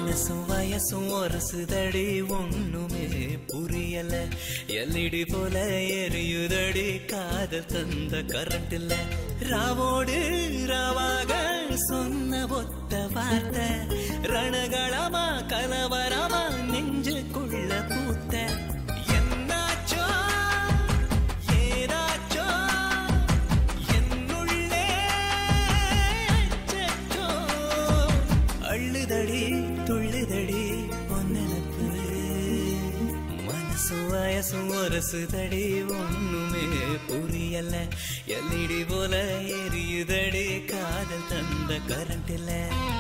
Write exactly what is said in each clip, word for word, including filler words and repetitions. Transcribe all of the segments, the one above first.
மனசும் வயசும் ஒரசுதடி ஒண்ணுமே புரியல எல்இடி போல எரியுதடி காதல் தந்த கரண்ட் இல்ல ராவோடு ராவாக சொன்ன ஒத்த வார்த்தை ரணகளமா கலவரமா நெஞ்சுக்குள்ள பூத்த என்னாச்சோ ஏதாச்சோ என்னுள்ளே அச்சச்சோ அள்ளுதடி துள்ளுதடி பொன்னலப்பு மனசும் வயசும் ஒரசுதடி ஒண்ணுமே புரியல எல்இடி போல எரியுதடி காதல் தந்த கரண்ட் இல்ல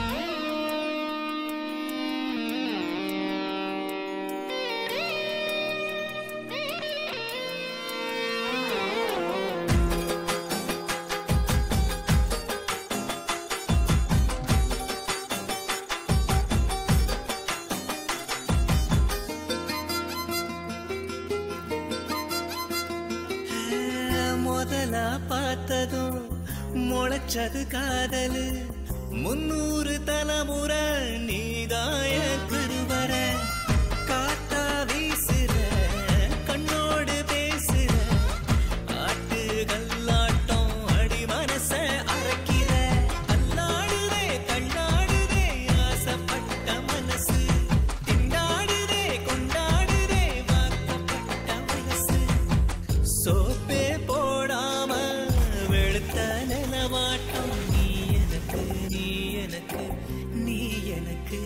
முதலா பார்த்ததும் முளைச்சது காதலு முன்னூறு தலைமுறை நீதாய கருவற காத்தா வீசுற கண்ணோடு பேசுற ஆட்டு கல்லாட்டம் அடி மனச அரைக்கிற அல்லாடுதே கண்ணாடுதே ஆசைப்பட்ட மனசு திண்டாடுதே கொண்டாடுதே வாக்கப்பட்ட மனசு சோப்பே போடாம வெளுத்த நிலவாட்டம் நீ எனக்கு நீ எனக்கு நீ எனக்கு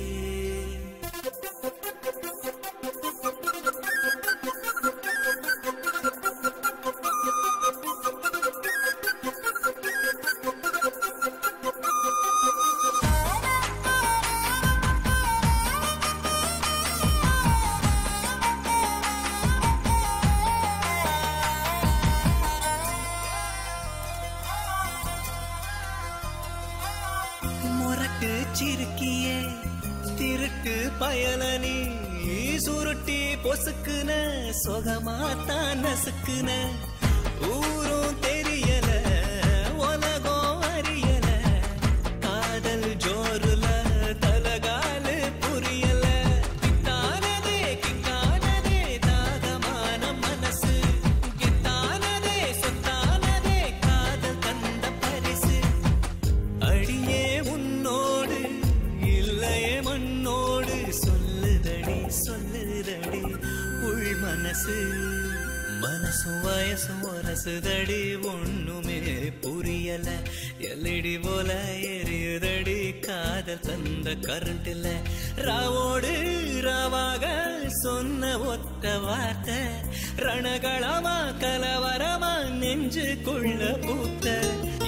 முரட்டு சிறுக்கியே திருட்டு பயலனி சுருட்டி பொசுக்குன சொகமாத்தான் நசுக்குன ஊரும் தெரியல உலகம் அறியல காதல் ஜோருல தலகாலு புரியல கிட்டானதே கிட்டானதே தாகமான மனசு கிட்டானதே சொத்தானதே காதல் தந்த பரிசு அடியே உன்னோடு இல்லையே மண்ணோடு சொல்லுதடி சொல்லுதடி உள் மனசு மனசும் வயசும் ஒரசுதடி ஒண்ணுமே புரியல எல்இடி போல எரியுதடி காதல் தந்த கரண்ட் இல்ல ராவோடு ராவாக சொன்ன ஒத்த வார்த்தை ரணகளமா கலவரமா நெஞ்சுக்குள்ள பூத்த